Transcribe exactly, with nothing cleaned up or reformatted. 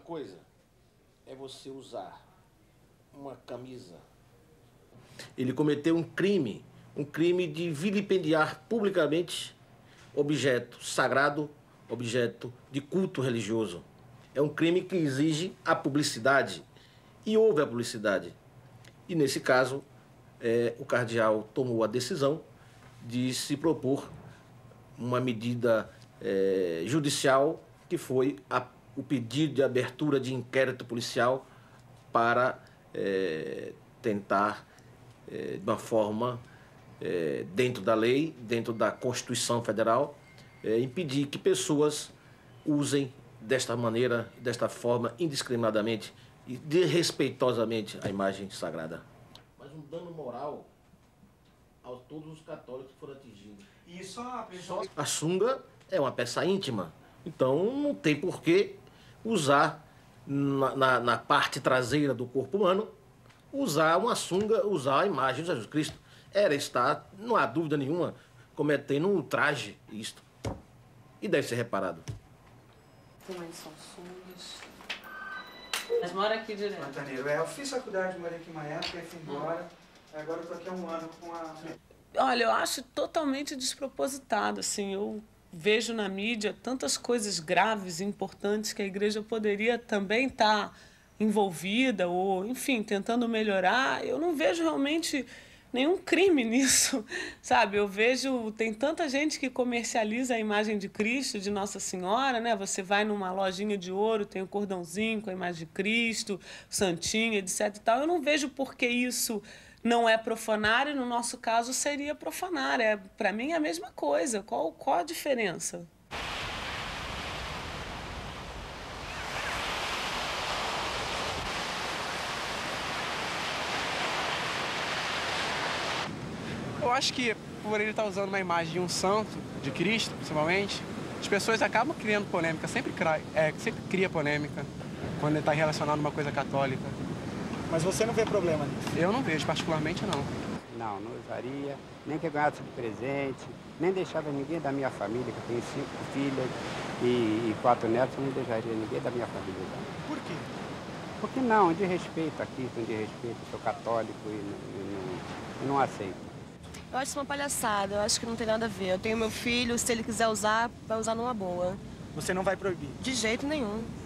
coisa é você usar uma camisa. Ele cometeu um crime, um crime de vilipendiar publicamente objeto sagrado, objeto de culto religioso. É um crime que exige a publicidade. E houve a publicidade. E, nesse caso, é, o cardeal tomou a decisão de se propor uma medida é, judicial, que foi a, o pedido de abertura de inquérito policial para é, tentar, é, de uma forma, é, dentro da lei, dentro da Constituição Federal, é, impedir que pessoas usem desta maneira, desta forma, indiscriminadamente e desrespeitosamente a imagem sagrada. Mas um dano moral a todos os católicos que foram atingidos. E só, pessoal... A sunga é uma peça íntima, então não tem por que usar na, na, na parte traseira do corpo humano, usar uma sunga, usar a imagem de Jesus Cristo. Era estar, não há dúvida nenhuma, cometendo um ultraje isto. E deve ser reparado. Como eles são sungas. Mas mora aqui direto. Montaneiro, é, eu fiz faculdade, morei aqui uma época, fui embora. Agora eu tô aqui há um ano com a... Olha, eu acho totalmente despropositado, assim, eu vejo na mídia tantas coisas graves e importantes que a igreja poderia também estar envolvida ou, enfim, tentando melhorar. Eu não vejo realmente nenhum crime nisso, sabe? Eu vejo, tem tanta gente que comercializa a imagem de Cristo, de Nossa Senhora, né? Você vai numa lojinha de ouro, tem o um cordãozinho com a imagem de Cristo, santinho, etc e tal. Eu não vejo por que isso não é profanar e, no nosso caso, seria profanar. É, para mim é a mesma coisa. Qual, qual a diferença? Eu acho que, por ele estar usando uma imagem de um santo, de Cristo, principalmente, as pessoas acabam criando polêmica, sempre, cria, é, sempre cria polêmica quando ele está relacionado a uma coisa católica. Mas você não vê problema nisso? Eu não vejo, particularmente não. Não, não usaria, nem que ganhasse de presente, nem deixava ninguém da minha família, que eu tenho cinco filhas e, e quatro netos, eu não deixaria ninguém da minha família. Não. Por quê? Porque não, de respeito a Cristo, de respeito, eu sou católico e, e, não, e não aceito. Eu acho isso uma palhaçada, eu acho que não tem nada a ver. Eu tenho meu filho, se ele quiser usar, vai usar numa boa. Você não vai proibir? De jeito nenhum.